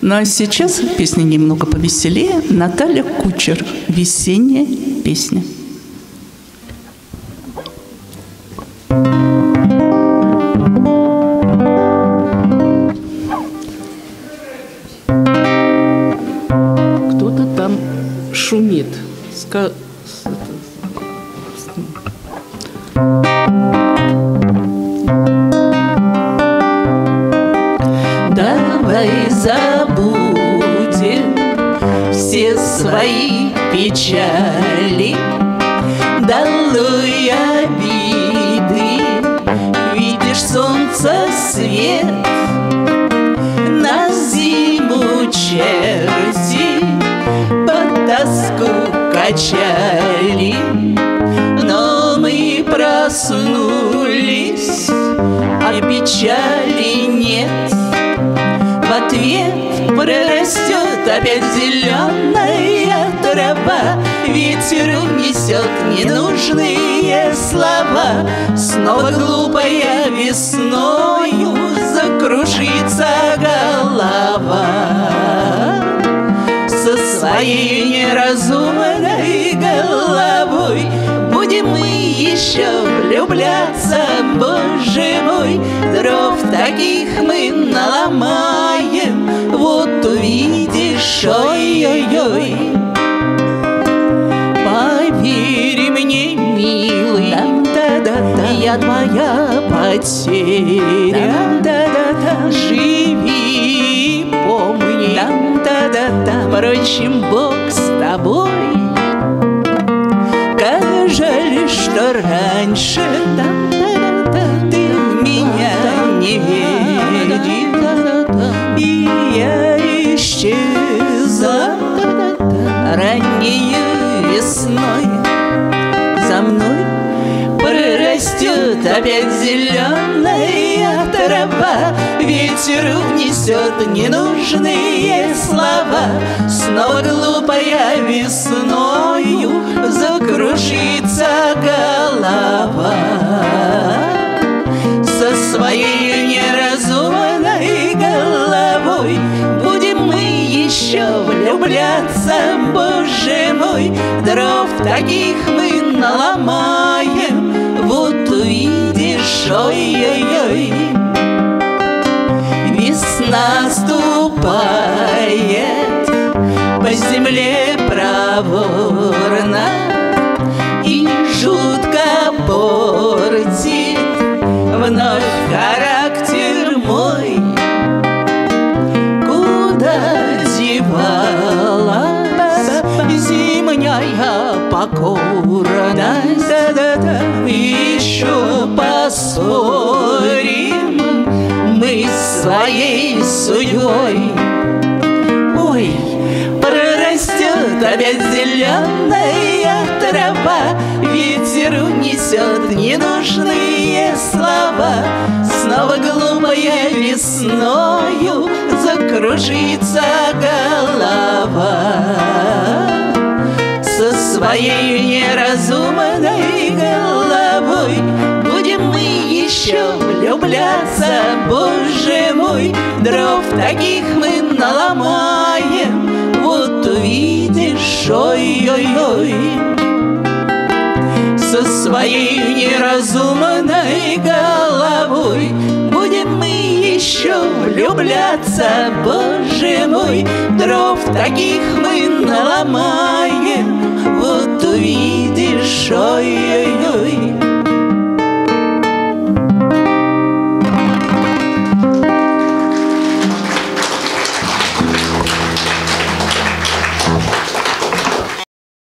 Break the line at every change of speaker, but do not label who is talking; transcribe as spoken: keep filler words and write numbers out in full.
Ну а сейчас песня немного повеселее. Наталья Кучер. «Весенняя песня».
Кто-то там шумит. Ска...
Давай забудем все свои печали, долой обиды. Видишь, солнце свет, на зиму черти под тоску качали. Но мы проснулись, а печали нет. В ответ прорастет опять зеленая трава, ветер унесет ненужные слова. Снова глупая весною закружится голова. Со своей неразумной головой будем мы еще влюбляться, боже мой. Дров таких мы наломаем, вот увидишь, ой-ой-ой. Поверь мне, милый, я твоя потеря. Живи, помни, впрочем, Бог с тобой. Как жаль, что раньше ты в меня не верил, и я исчезла ранней весной. За мной прорастет опять зеленая трава, ветер унесет ненужные слова. Снова глупая весною закружится голова. Со своей неразумной головой будем мы еще влюбляться, боже мой. Дров таких мы наломаем, вот увидишь, ой-ой-ой. Весна ступает по земле проворно и жутко портит вновь характер мой. Куда девалась зимняя покорность? Еще поспорим мы своей судьбой. Ой, прорастет опять зеленая трава, ветер унесет ненужные слова. Снова глупая весною закружится голова. Со своей неразумной головой будем мы еще влюбляться, боже мой. Дров таких мы наломаем, вот увидишь, ой-ой-ой. Со своей неразумной головой будем мы еще влюбляться, боже мой. Дров таких мы наломаем, вот увидишь, ой-ой-ой.